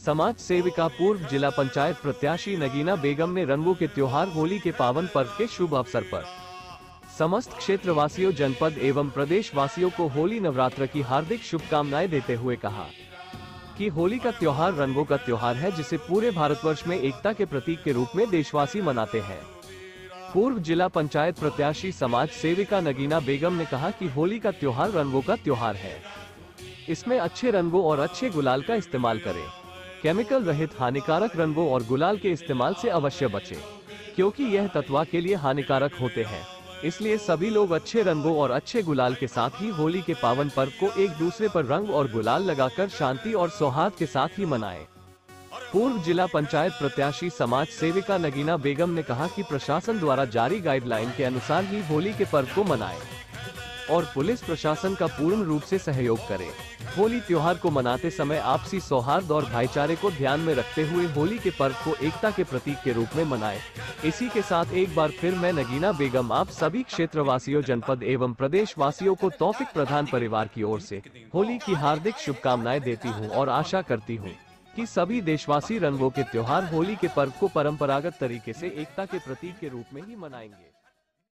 समाज सेविका पूर्व जिला पंचायत प्रत्याशी नगीना बेगम ने रंगों के त्योहार होली के पावन पर्व के शुभ अवसर पर समस्त क्षेत्रवासियों, जनपद एवं प्रदेश वासियों को होली नवरात्र की हार्दिक शुभकामनाएं देते हुए कहा कि होली का त्योहार रंगों का त्योहार है, जिसे पूरे भारतवर्ष में एकता के प्रतीक के रूप में देशवासी मनाते हैं। पूर्व जिला पंचायत प्रत्याशी समाज सेविका नगीना बेगम ने कहा कि होली का त्योहार रंगों का त्योहार है। इसमें अच्छे रंगों और अच्छे गुलाल का इस्तेमाल करें। केमिकल रहित हानिकारक रंगों और गुलाल के इस्तेमाल से अवश्य बचें, क्योंकि यह त्वचा के लिए हानिकारक होते हैं। इसलिए सभी लोग अच्छे रंगों और अच्छे गुलाल के साथ ही होली के पावन पर्व को एक दूसरे पर रंग और गुलाल लगाकर शांति और सौहार्द के साथ ही मनाएं। पूर्व जिला पंचायत प्रत्याशी समाज सेविका नगीना बेगम ने कहा कि प्रशासन द्वारा जारी गाइडलाइन के अनुसार ही होली के पर्व को मनाएं और पुलिस प्रशासन का पूर्ण रूप से सहयोग करे। होली त्योहार को मनाते समय आपसी सौहार्द और भाईचारे को ध्यान में रखते हुए होली के पर्व को एकता के प्रतीक के रूप में मनाएं। इसी के साथ एक बार फिर मैं नगीना बेगम आप सभी क्षेत्रवासियों, जनपद एवं प्रदेश वासियों को तौफीक प्रधान परिवार की ओर से होली की हार्दिक शुभकामनाएं देती हूं और आशा करती हूं कि सभी देशवासी रंगों के त्योहार होली के पर्व को परंपरागत तरीके से एकता के प्रतीक के रूप में ही मनाएंगे।